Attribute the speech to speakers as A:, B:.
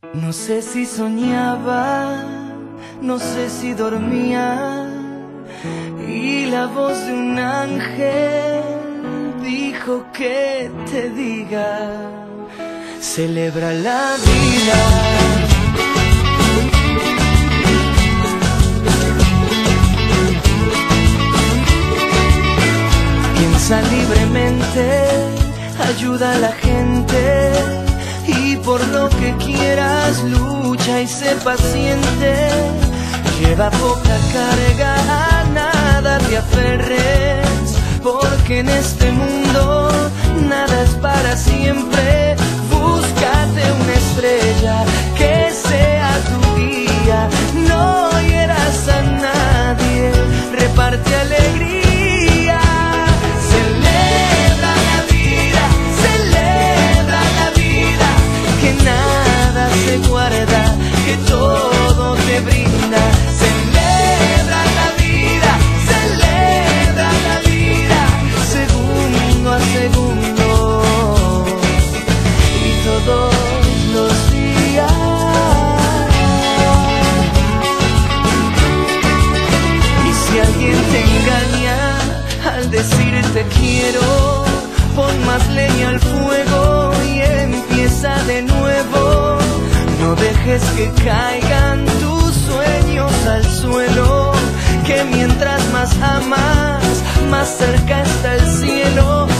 A: No sé si soñaba, no sé si dormía, y la voz de un ángel dijo que te diga, celebra la vida. Piensa libremente, ayuda a la gente, y por lo que quieras lucha y sé paciente. Lleva poca carga, a nada te aferres, porque en este mundo nada es para siempre. Búscate una estrella que sea tu guía, no hieras a nadie, reparte alegría. Se guarda, que todo te brinda. Celebra la vida, segundo a segundo, y todos los días. Y si alguien te engaña al decirte quiero, pon más leña al fuego y empieza de nuevo. No dejes que caigan tus sueños al suelo, que mientras más amas, más cerca está el cielo.